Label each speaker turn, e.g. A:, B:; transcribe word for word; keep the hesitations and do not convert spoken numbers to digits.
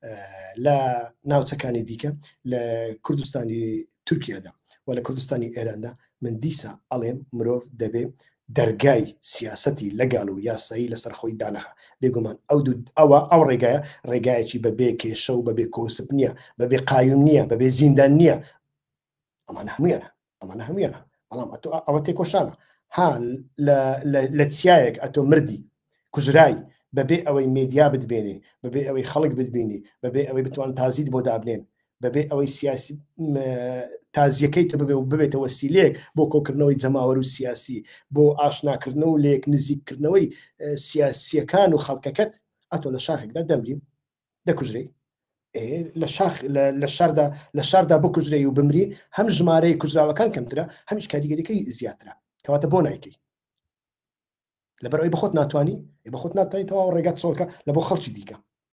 A: لە ناوچەکانی دیکە لە کوردستانی تورکیادا و لە کوردستانی ئێراندا من دیسا ئەڵێم مرۆڤ دەبێ دەرگای سیاسەتی لەگەڵ و یاسایی لەسەر خۆی دانەخە بێگومان ئەو ئەوە ئەو ڕێگایە ڕێگایەکی بەبێ کێشە و بەبێ کۆسب نییە بەبێ قایم نییە بەبێ زیندان نییە ئەمانە هەمویانە ئەمانە هەمویانە بەڵام ئەوە تێکۆشانە ها لە چیایەک ئەتۆ مردی کوژرای بەبێ ئەوەی مێدیا بتبێنێ بەبێ ئەوەی خەڵک بتبینی بەبێ ئەوەی بتوان تازیت بۆ دابنێن بەبێ ئەوەی سیاسی تازیەکەی تو ببێ و ببێتە وەسیلەیەک بۆ کۆکردنەوەی جەماوەر و سیاسی بۆ ئاشناکردنەوە و لێک نزیککردنەوەی سیاسیەکان و خەڵکەکەت ئەتۆ لە شاخێکدا دەمرین دەکوژرەی لە شاخ لە شاردا لە شاردا بکوژرەی و بمری هەم ژمارەی کوژراوەکان کەمترە هەمیش کاریگەریەکەی زیاترە کەواتە بۆ نایکەی لەبەرەوەی بەخۆت ناتوانانی بەخۆت ناتوانیتەوە ڕێگات چۆڵکە لە بۆ خەڵکی دیکە